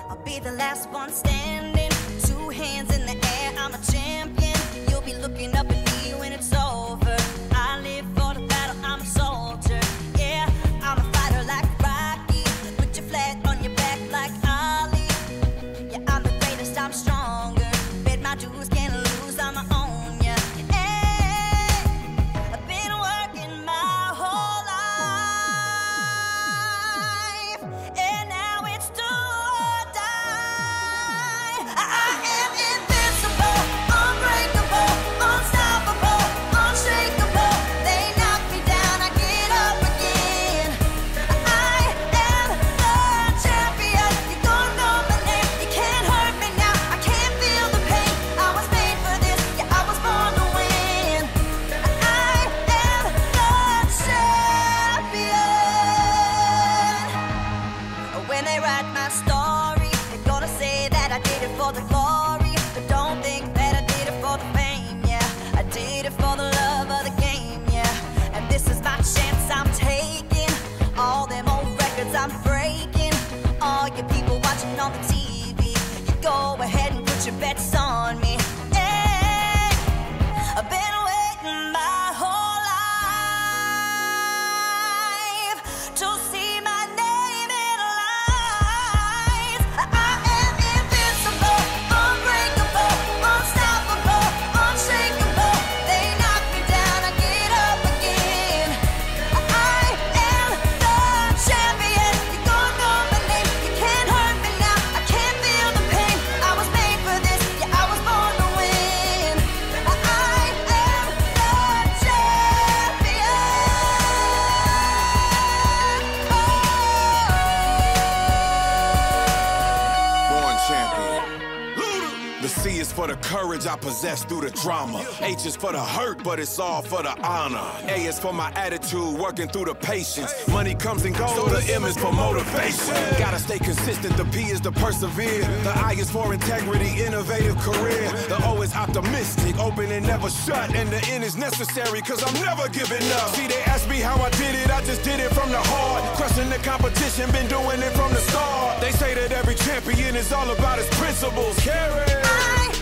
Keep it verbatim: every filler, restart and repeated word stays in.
I'll be the last one standing. Two hands in the air, I'm a champion. You'll be looking up at me when it's over. I live for the battle, I'm a soldier. Yeah, I'm a fighter like Rocky. Put your flag on your back like Ali. Yeah, I'm the greatest, I'm stronger. Bet my dues, can't lose, I'ma own ya. Hey, I've been working my whole life, and now it's do or die. I am invincible, unbreakable, unstoppable, unshakable. They knock me down, I get up again. I am the champion. You don't know my name, you can't hurt me now. I can't feel the pain. I was made for this, yeah, I was born to win. I am the champion. When they write my story, they're gonna say that I did it for the glory. But don't think that I did it for the fame, yeah. I did it for the love of the game, yeah. And this is my chance I'm taking. All them old records I'm breaking. All you people watching on the T V, you go ahead and put your bets on me. Hey, I've been waiting my whole life to see my name in lights. I am invincible, unbreakable, unstoppable, unshakable. They knock me down, I get up again. I am the champion. You don't know my name, you can't hurt me now. I can't feel the pain. I was made for this, yeah, I was born to win. I am the champion. Born champion. The C is for the courage I possess through the drama. H is for the hurt, but it's all for the honor. A is for my attitude, working through the patience. Money comes and goes, so the M is for motivation. Gotta stay consistent, the P is to persevere. The I is for integrity, innovative career. The O is optimistic, open and never shut. And the N is necessary, cause I'm never giving up. See, they ask me how I did it, I just did it from the heart. Crushing the competition, been doing it from the start. They say that every champion is all about his principles. Carry. I